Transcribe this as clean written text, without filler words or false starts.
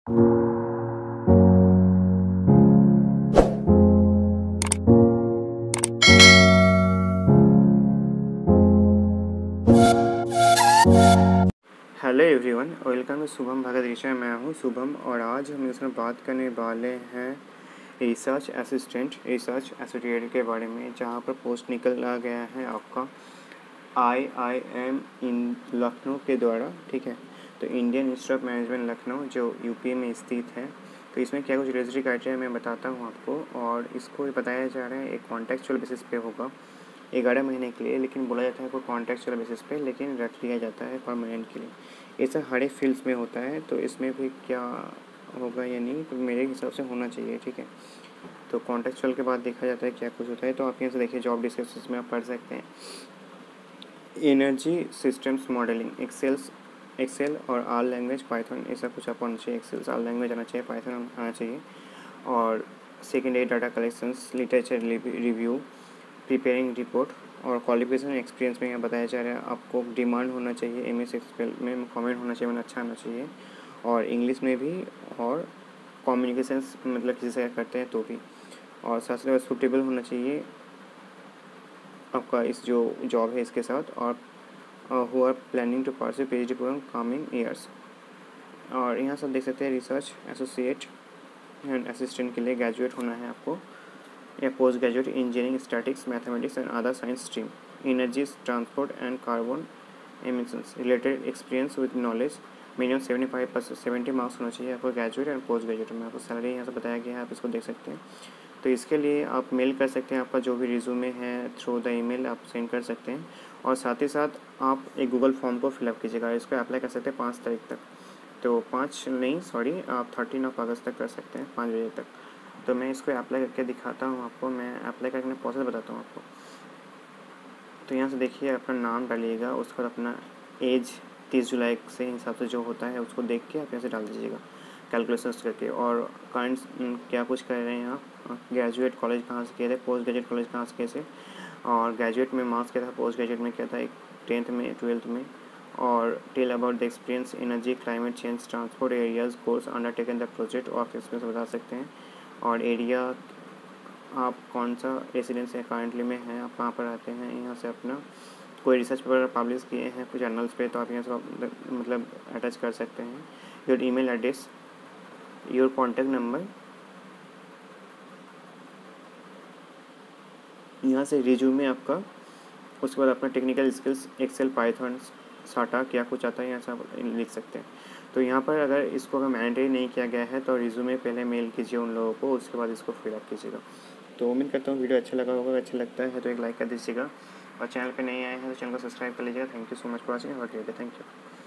Hello everyone, welcome to Shubham Bhagat Richa. मैं हूं शुभम और आज हम इसमें बात करने वाले हैं रिसर्च एसोसिएट के बारे में, जहां पर पोस्ट निकला गया है आपका IIM इन लखनऊ के द्वारा। ठीक है, तो Indian Institute of Management Lucknow जो यूपी में स्थित है। तो इसमें क्या कुछ रेजिस्ट्री क्राइटेरिया मैं बताता हूँ आपको, और इसको बताया जा रहा है एक कॉन्टेक्चुअल बेसिस पे होगा 11 महीने के लिए, लेकिन बोला जाता है कोई कॉन्ट्रेक्चुअल बेसिस पे, लेकिन रख लिया जाता है परमानेंट के लिए। ऐसा हर एक फील्ड्स में होता है, तो इसमें भी क्या होगा या नहीं, तो मेरे हिसाब से होना चाहिए। ठीक है, तो कॉन्ट्रेक्चुअल के बाद देखा जाता है क्या कुछ होता है। तो आप यहाँ से देखिए, जॉब डिस्क्रिप्शन में आप पढ़ सकते हैं। एनर्जी सिस्टम्स मॉडलिंग, एक्सेल और आल लैंग्वेज पाइथन, ऐसा कुछ आपको आना चाहिए। एक्सेल आल लैंग्वेज आना चाहिए, पाइथन आना चाहिए। और secondary data collections, literature review, preparing report. और क्वालिफिकेशन एक्सपीरियंस में यहाँ बताया जा रहा है आपको डिमांड होना चाहिए, MS एक्सपेल में कमेंट होना चाहिए, मतलब अच्छा आना चाहिए, और इंग्लिश में भी, और कम्युनिकेशंस मतलब किसी से करते हैं तो भी, और साथ साथ सूटेबल होना चाहिए आपका इस जो जॉब है इसके साथ। और who are planning to pursue PhD program coming years. और यहाँ सब देख सकते हैं, रिसर्च एसोसिएट एंड असिस्टेंट के लिए ग्रेजुएट होना है आपको, या post graduate engineering, statics, mathematics and other science stream, energy transport and carbon emissions, related experience with knowledge, minimum 75% 70 marks होना चाहिए आपको ग्रेजुएट एंड पोस्ट ग्रेजुएट में। आपको सैलरी यहाँ से बताया गया है, आप इसको देख सकते हैं। तो इसके लिए आप मेल कर सकते हैं, आपका जो भी रिज्यूमे है थ्रू द ईमेल आप सेंड कर सकते हैं। और साथ ही साथ आप एक गूगल फॉर्म को फिलअप कीजिएगा, इसको अप्लाई कर सकते हैं 5 तारीख तक। तो 5 नहीं, सॉरी, आप 13 अगस्त तक कर सकते हैं, 5 बजे तक। तो मैं इसको अप्लाई करके दिखाता हूँ आपको, मैं अप्लाई करने का प्रोसेस बताता हूँ आपको। तो यहाँ से देखिए, अपना नाम डालिएगा, उसके बाद अपना एज 30 जुलाई से हिसाब से जो होता है उसको देख के आप यहाँ से डाल दीजिएगा कैलकुलेशंस करके। और काइंड क्या कुछ कर रहे हैं आप, ग्रेजुएट कॉलेज कहाँ से किए थे, पोस्ट ग्रेजुएट कॉलेज कहाँ से किए थे, और ग्रेजुएट में मार्क्स क्या था, पोस्ट ग्रेजुएट में क्या था, एक 10th में 12th में। और tell about the experience energy climate change transport areas course undertaken the project, और आप एक्सपीरियंस बता सकते हैं। और एरिया आप कौन सा रेसिडेंस है करंटली में है, आप कहाँ पर रहते हैं, यहाँ से अपना कोई रिसर्च पेपर पब्लिश किए हैं कुछ जर्नल्स पे, तो आप यहाँ से मतलब अटैच कर सकते हैं। Your email address, your contact number, यहाँ से रिज्यूमे आपका, उसके बाद अपना टेक्निकल स्किल्स, एक्सेल, पाइथन, साटा क्या कुछ आता है, यहाँ से आप लिख सकते हैं। तो यहाँ पर अगर इसको अगर मैंडेटरी नहीं किया गया है तो रिज्यूमे पहले मेल कीजिए उन लोगों को, उसके बाद इसको फिलअप कीजिएगा। तो उम्मीद करता हूँ वीडियो अच्छा लगा होगा। अच्छा लगता है तो एक लाइक कर दीजिएगा, और चैनल पे नए आए हैं तो चैनल को सब्सक्राइब कर लीजिएगा। Thank you so much for watching. Thank you.